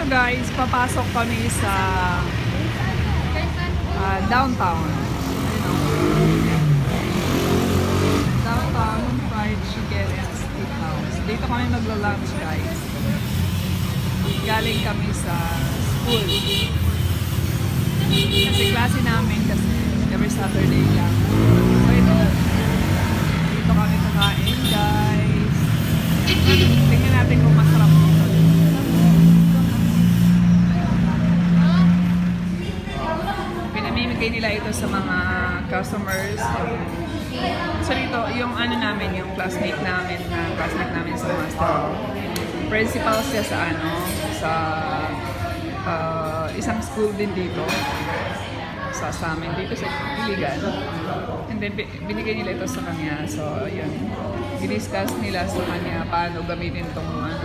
guys, papasok kami sa downtown. Downtown Fried Chicken and Steakhouse. Dito kami magla-lunch guys. Galing kami sa school. Kasi klase namin kasi every Saturday lang. So dito kami kakain guys. Tingnan natin kung masarap dito. Pinamimigay nila ito sa mga customers. So dito, yung ano namin, yung classmate namin sa master. Principal siya sa isang school din dito. Sa amin dito sa Iligan. And then binigay nila ito sa kanya. So yun, i-discuss nila sa kanya paano gamitin itong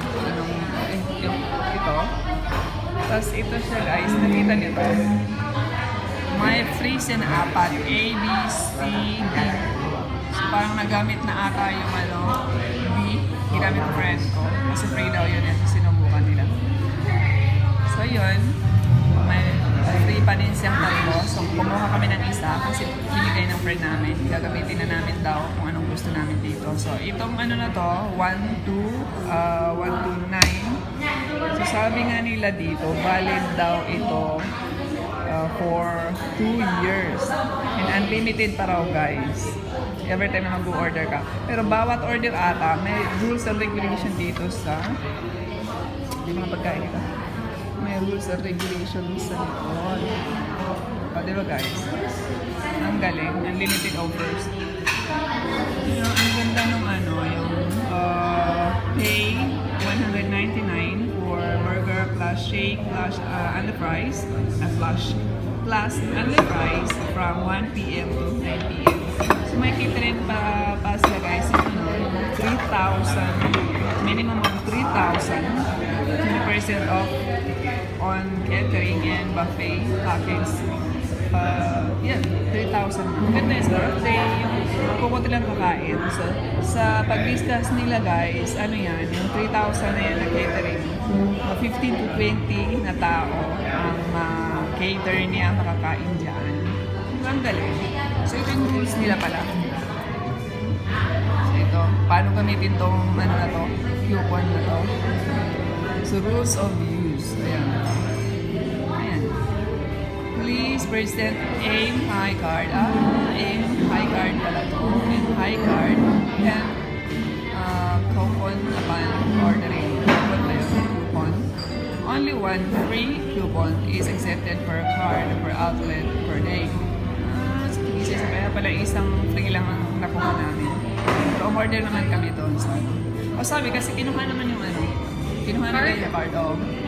ito. Tapos ito siya guys, nakita nito. May freeze na apat, A, B, C, D. So parang nagamit na ata yung B, ginamit ng friend ko. Kasi free daw yun at sinubukan nila. So yun, may free pa din siyang tatlo. So kumuha kami ng isa kasi binigay ng friend namin. Gagamitin na namin daw kung anong gusto namin dito. So itong na to, 1 to 9. So sabi nga nila dito, valid daw ito for 2 years. And unlimited pa raw guys. Every time na mag-order ka. Pero bawat order ata, may rules and regulation dito sa yung mga pagkain dito. May rules and regulations sa likod. O, diba guys? Ang galing. Unlimited offers. Ang ganda nung yung pay 199 for burger plus shake plus and the fries plus and the fries from 1 PM to 9 PM. So may catering pa sila guys, 3,000, minimum of 3,000, 20% off on catering and buffet package. Yeah, 3,000. Maganda yung birthday, yung kukunti lang kakain. So, sa pag-discuss nila guys, yan, yung 3,000 na yan na catering, 15 to 20 na tao ang cater niya makakain dyan. Ang galing. So, ito yung rules nila pala. So, ito, paano gamitin tong coupon na to. So, rules of use. Ayan. Please present AIM high card. AIM high card pala to. AIM high card. And coupon upon ordering. Coupon. Only one free coupon is accepted per card per outlet per day. Kaya pala isang free lang ang nakuha namin. Pero umorder naman kami doon sa sabi kasi kinuha naman yung kinuha nila yung card.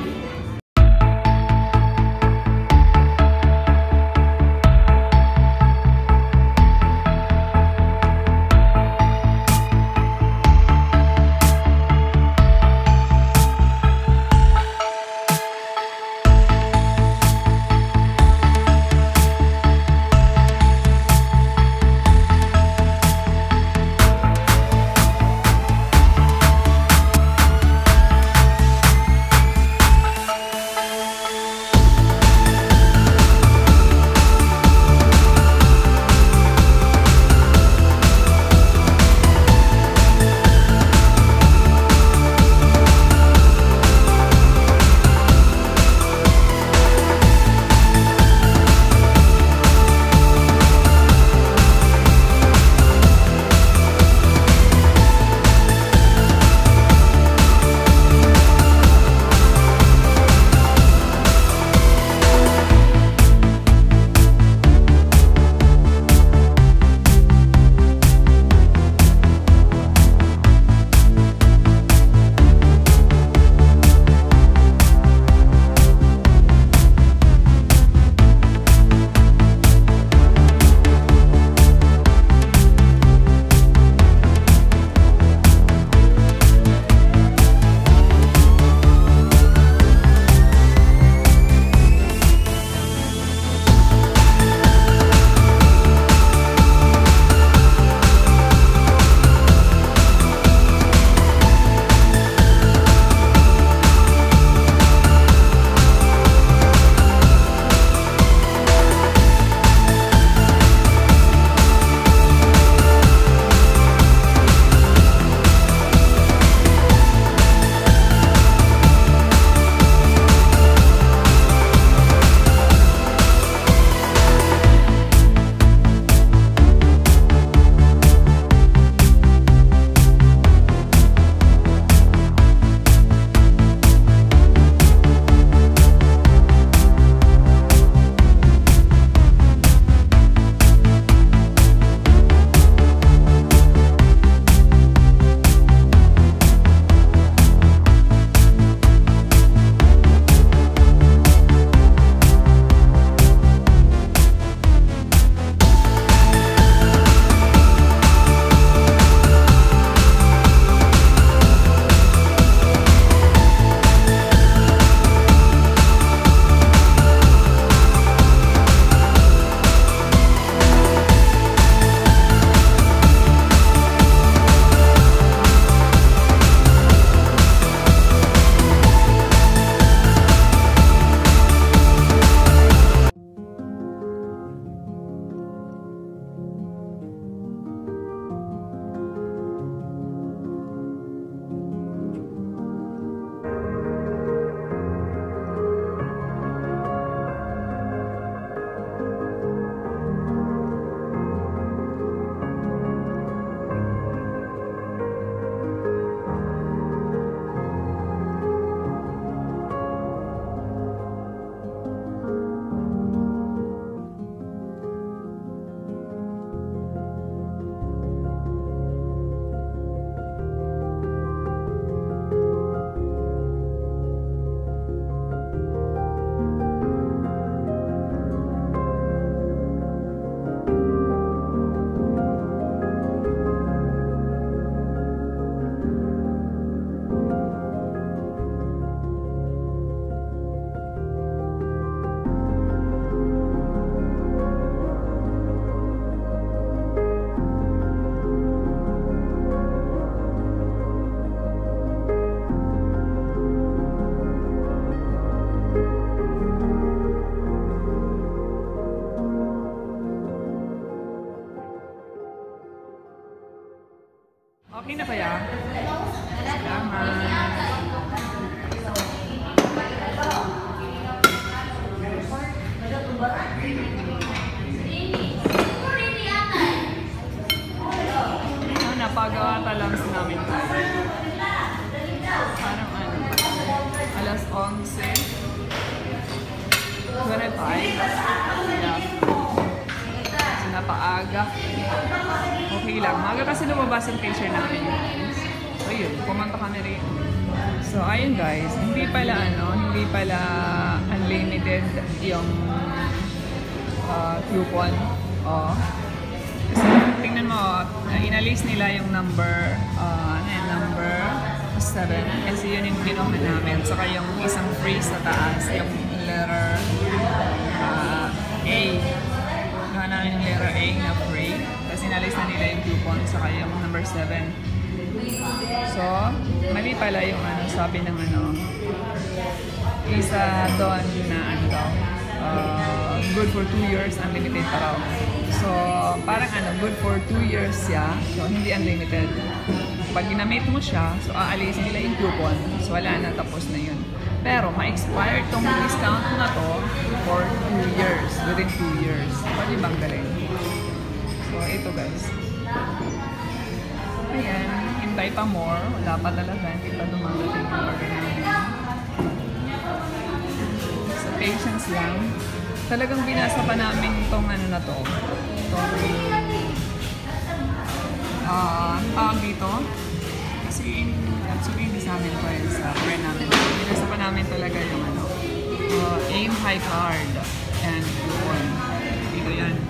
Okay na kaya? Salamat. Napagawa talams namin tayo. Parang ano, alas 11:25. Yeah. So, napaaga. Okay lang. Maga kasi lumabas yung picture namin. So, yun. Pumunta kami rin. So, ayun guys. Hindi pala unlimited yung coupon. Oh. Tingnan mo, inalis nila yung number 7 kasi yun yung kinuha namin. Saka yung isang free sa taas, yung letter A. Kinuha namin yung letter A na free. Kasi inalis na nila yung coupon, saka yung number 7. So, mali pala yung sabi ng isa doon na good for 2 years, unlimited pa raw. So, parang good for 2 years siya. So, hindi unlimited. Pag ginamit mo siya, so aalisin nila yung coupon. So, wala na, tapos na yun. Pero, ma-expire tong discount na to for 2 years. Within 2 years. Pwede bang galing? So, ito guys. Ayan, hintay pa more. Wala pa talaga. Hindi pa dumagating yung order namin. So, patience lang. Talagang binasa pa namin itong na to. Tawag dito. Kasi actually hindi sa amin po yun sa friend namin. Binasa pa namin talaga yung AIM High Card and coupon. Dito yan.